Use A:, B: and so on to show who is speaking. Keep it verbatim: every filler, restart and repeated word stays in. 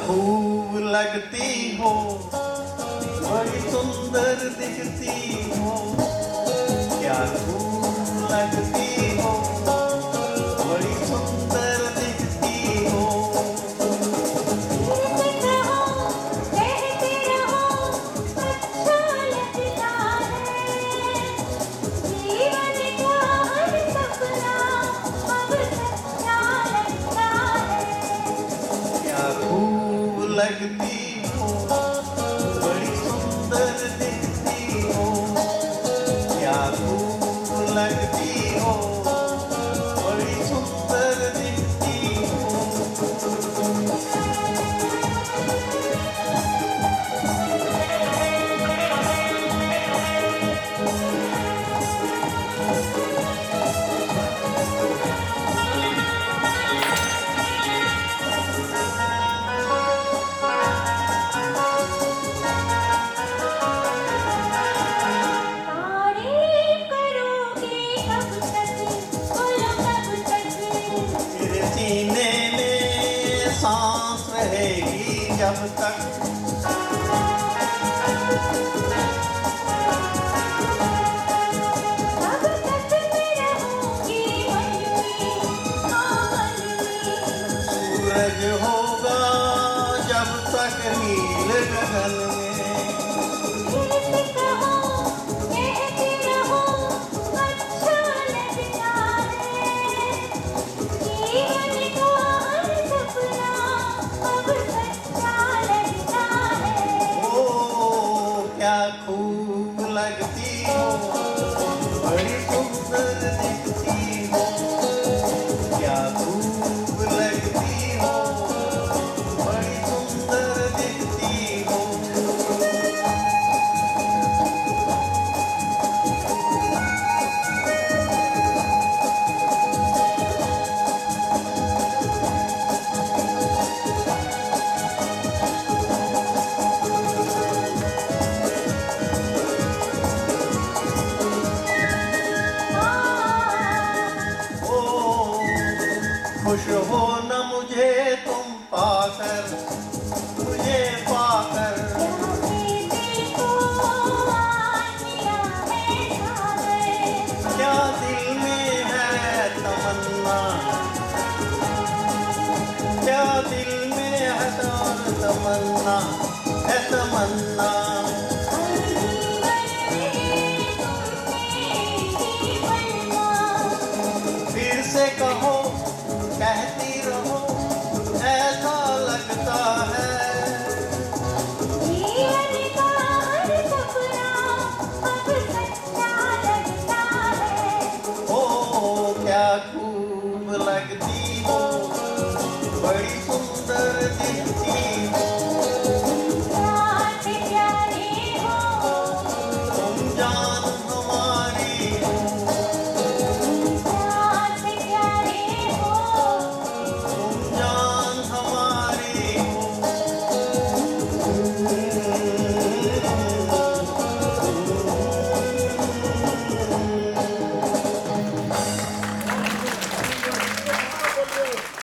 A: खूब लगती हो, बड़ी सुंदर दिखती हो, क्या खूब लगती हो, बड़ी सुंदर दिखती हो।
B: कहते रहो, कहते रहो, अच्छा लगता है। जीवन का हर सपना अब सच्चा लगता है।
A: क्या खूब लगती हो, बड़ी सुंदर दिखती हो, क्या खूब लगती हो, बड़ी सुंदर दिखती हो।
B: तारीफ करोगे कब तक, बोलो कब तक।
A: तेरे सीने में सांस रहेगी जब तक,
B: कब तक मैं रहूंगी मन में, हाँ मन में।
A: सूरज होगा जब तक नील गगन में।
B: कहते कहो, कहते रहो, अच्छा लगता है। जीवन का हर सपना अब सच्चा लगता है।
A: ओ क्या खूब लगती हो, बड़ी सुंदर दिखती हो, क्या खूब लगती हो, बड़ी सुंदर दिखती हो। ओ खुश हो न मुझे तुम पाकर, मुझे पाकर। क्या दिल में है तमन्ना, क्या दिल में है तमन्ना, है तमन्ना।